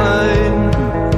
skyline.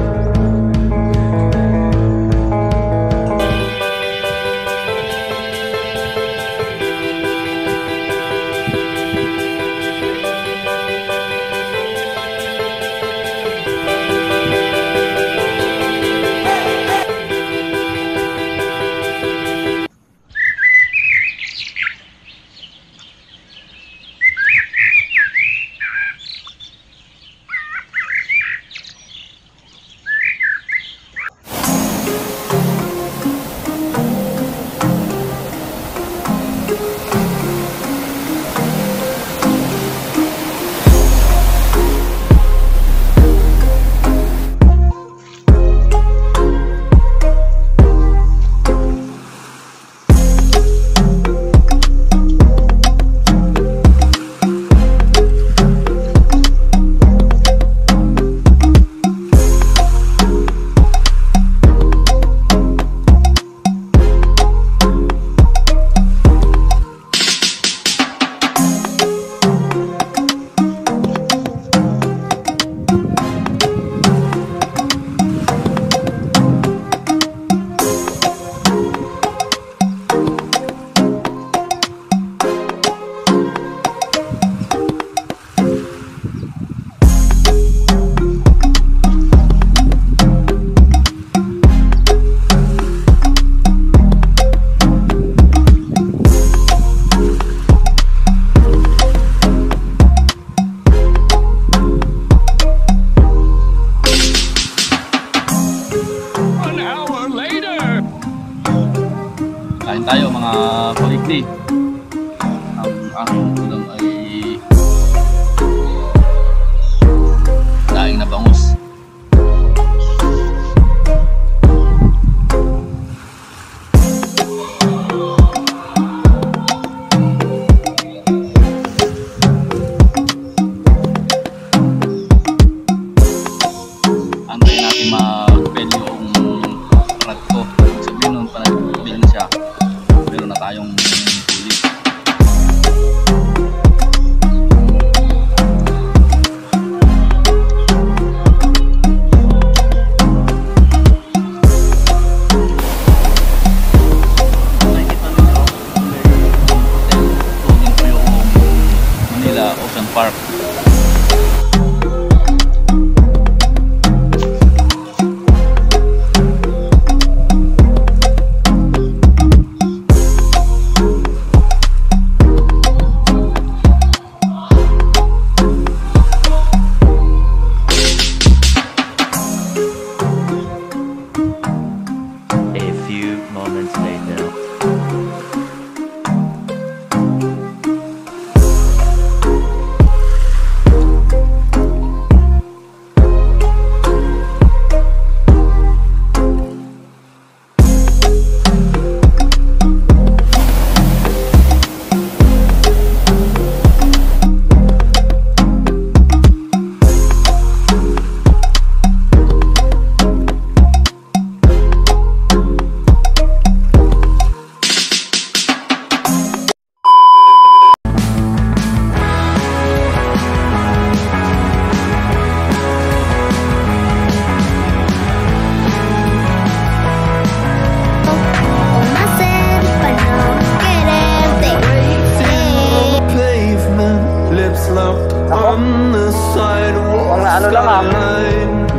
Kain tayo mga kuligdi. Ang aking ulam ay daing na bangus. Antayin natin mag-bell yung rad ko. Sabihin nun pa nag-bell na siya. Meron na tayong huli. Nakikita ninyo, may hotel. Tuwing ko yung Manila Ocean Park. Moments later. Lips locked on the sidewalk skyline.